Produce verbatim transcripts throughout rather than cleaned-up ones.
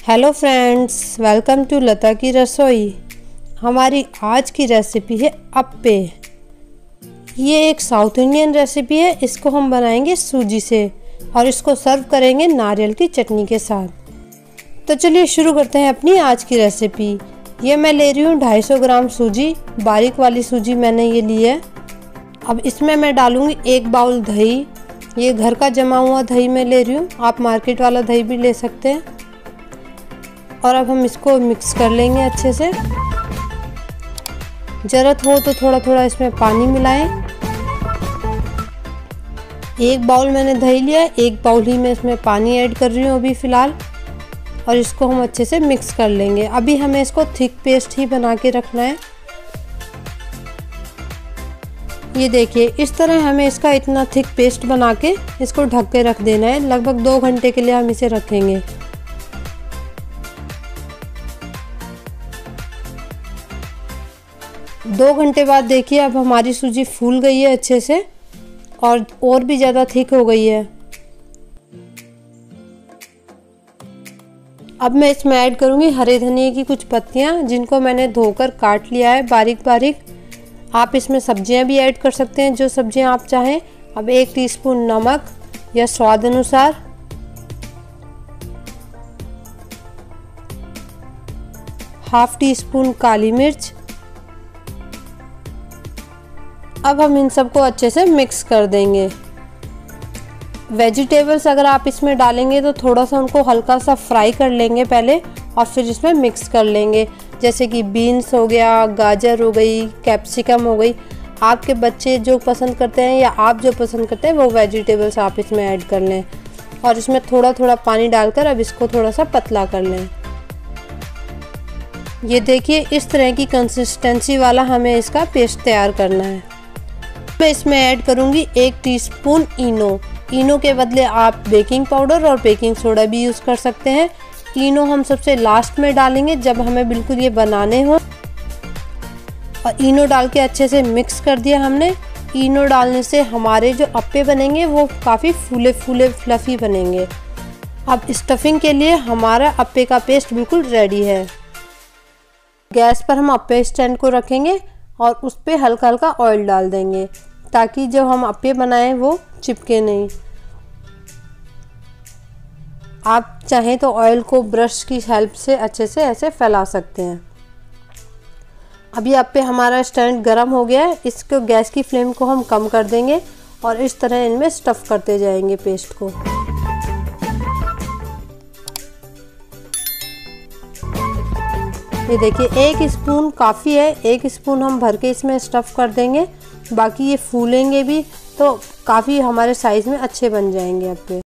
Hello friends, welcome to Lata की रसोई। हमारी आज की रेसिपी है अप्पे। ये एक साउथ इंडियन रेसिपी है। इसको हम बनाएंगे सूजी से और इसको सर्व करेंगे नारियल की चटनी के साथ। तो चलिए शुरू करते हैं अपनी आज की रेसिपी। ये मैं ले रही हूँ ढाई सौ ग्राम सूजी, बारीक वाली सूजी मैंने ये ली है। अब इसमें मैं डालूँगी एक बाउल दही। ये घर का जमा हुआ दही मैं ले रही हूँ, आप मार्केट वाला दही भी ले सकते हैं। और अब हम इसको मिक्स कर लेंगे अच्छे से। ज़रूरत हो तो थोड़ा थोड़ा इसमें पानी मिलाएं। एक बाउल मैंने दही लिया है, एक बाउल ही मैं इसमें पानी ऐड कर रही हूँ अभी फ़िलहाल। और इसको हम अच्छे से मिक्स कर लेंगे। अभी हमें इसको थिक पेस्ट ही बना के रखना है। ये देखिए, इस तरह हमें इसका इतना थिक पेस्ट बना के इसको ढक के रख देना है। लगभग दो घंटे के लिए हम इसे रखेंगे। दो घंटे बाद देखिए, अब हमारी सूजी फूल गई है अच्छे से और और भी ज़्यादा थिक हो गई है। अब मैं इसमें ऐड करूँगी हरे धनिए की कुछ पत्तियाँ, जिनको मैंने धोकर काट लिया है बारीक बारीक। आप इसमें सब्जियाँ भी ऐड कर सकते हैं, जो सब्जियाँ आप चाहें। अब एक टीस्पून नमक या स्वाद अनुसार, हाफ टी स्पून काली मिर्च। अब हम इन सबको अच्छे से मिक्स कर देंगे। वेजिटेबल्स अगर आप इसमें डालेंगे तो थोड़ा सा उनको हल्का सा फ्राई कर लेंगे पहले और फिर इसमें मिक्स कर लेंगे। जैसे कि बीन्स हो गया, गाजर हो गई, कैप्सिकम हो गई। आपके बच्चे जो पसंद करते हैं या आप जो पसंद करते हैं वो वेजिटेबल्स आप इसमें ऐड कर लें। और इसमें थोड़ा थोड़ा पानी डालकर अब इसको थोड़ा सा पतला कर लें। ये देखिए, इस तरह की कंसिस्टेंसी वाला हमें इसका पेस्ट तैयार करना है। मैं इसमें ऐड करूंगी एक टीस्पून इनो। इनो के बदले आप बेकिंग पाउडर और बेकिंग सोडा भी यूज़ कर सकते हैं। इनो हम सबसे लास्ट में डालेंगे जब हमें बिल्कुल ये बनाने हो। और इनो डाल के अच्छे से मिक्स कर दिया हमने। इनो डालने से हमारे जो अप्पे बनेंगे वो काफ़ी फूले फूले फ्लफ़ी बनेंगे। अब स्टफिंग के लिए हमारा अप्पे का पेस्ट बिल्कुल रेडी है। गैस पर हम अप्पे स्टैंड को रखेंगे और उस पर हल्का हल्का ऑयल डाल देंगे, ताकि जो हम अप्पे बनाएं वो चिपके नहीं। आप चाहें तो ऑयल को ब्रश की हेल्प से अच्छे से ऐसे फैला सकते हैं। अभी अप्पे हमारा स्टैंड गर्म हो गया है। इसको गैस की फ्लेम को हम कम कर देंगे और इस तरह इनमें स्टफ़ करते जाएंगे पेस्ट को। ये देखिए, एक स्पून काफ़ी है। एक स्पून हम भर के इसमें स्टफ़ कर देंगे। बाकी ये फूलेंगे भी तो काफ़ी हमारे साइज़ में अच्छे बन जाएंगे अप्पे।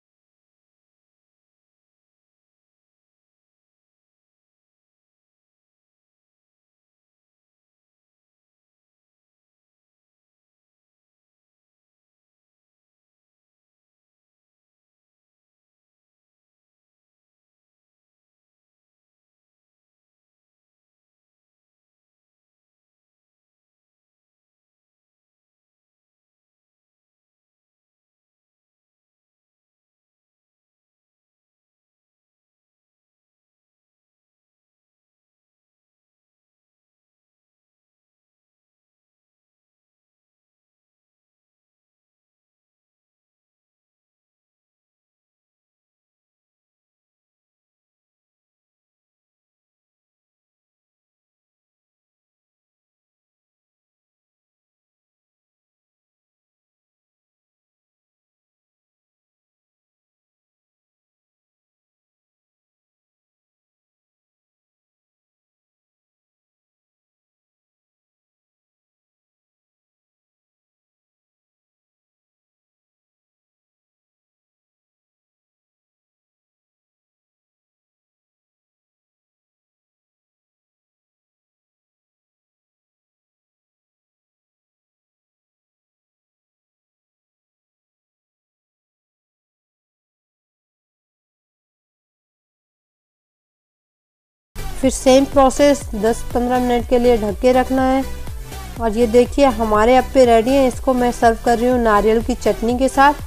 फिर सेम प्रोसेस दस पंद्रह मिनट के लिए ढक के रखना है। और ये देखिए, हमारे अप्पे रेडी हैं। इसको मैं सर्व कर रही हूँ नारियल की चटनी के साथ।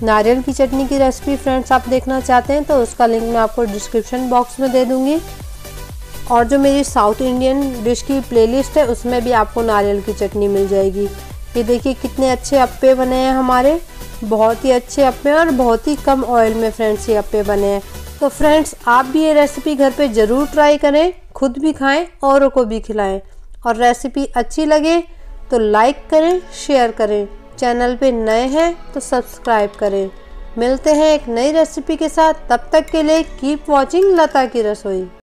नारियल की चटनी की रेसिपी फ्रेंड्स आप देखना चाहते हैं तो उसका लिंक मैं आपको डिस्क्रिप्शन बॉक्स में दे दूँगी। और जो मेरी साउथ इंडियन डिश की प्लेलिस्ट है उसमें भी आपको नारियल की चटनी मिल जाएगी। ये देखिए कितने अच्छे अप्पे बने हैं हमारे, बहुत ही अच्छे अप्पे और बहुत ही कम ऑयल में फ्रेंड्स ये अप्पे बने हैं। तो फ्रेंड्स आप भी ये रेसिपी घर पे ज़रूर ट्राई करें, खुद भी खाएं औरों को भी खिलाएं। और रेसिपी अच्छी लगे तो लाइक करें, शेयर करें। चैनल पे नए हैं तो सब्सक्राइब करें। मिलते हैं एक नई रेसिपी के साथ, तब तक के लिए कीप वॉचिंग लता की रसोई।